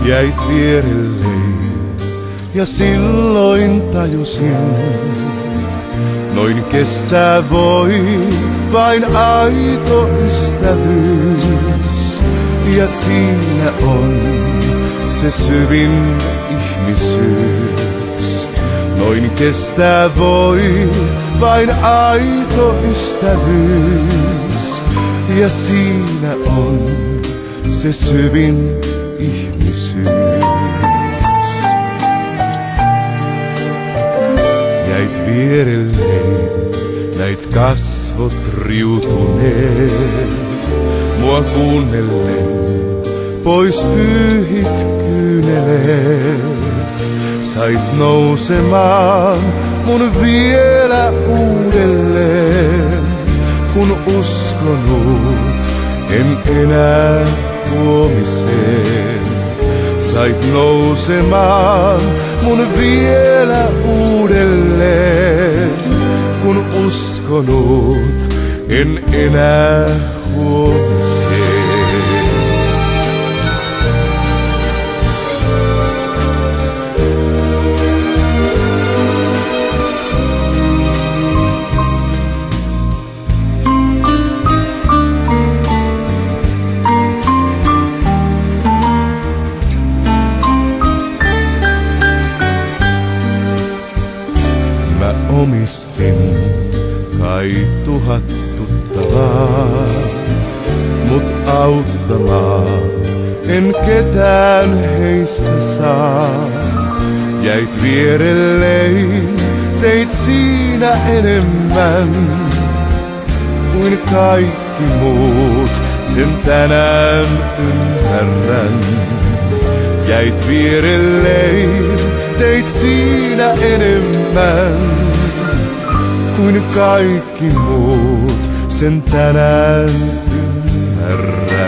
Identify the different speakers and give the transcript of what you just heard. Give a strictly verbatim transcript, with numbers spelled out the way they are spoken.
Speaker 1: jäit vierelleni ja silloin tajusin, noin kestää voi vain aito ystävyys, ja siinä on se syvin ihmisyys. Noin kestää voi vain aito ystävyys, ja siinä on se syvin ihmisyys. Jäit vierelleni, näit kasvot riutuneet, mua kuunnellen pois pyyhit kyyneleet. Sait nousemaan mun vielä uudelleen, kun uskonut en enää huomiseen. Sait nousemaan mun vielä uudelleen, kun uskonut en enää huomiseen. Omistin kai tuhat tuttavaa, mut auttamaan en ketään heistä saa. Jäit vierelleni, teit siinä enemmän kuin kaikki muut, sen tänään ymmärrän. Jäit vierelleni, teit siinä enemmän kuin kaikki muut, sen tänään ymmärrän.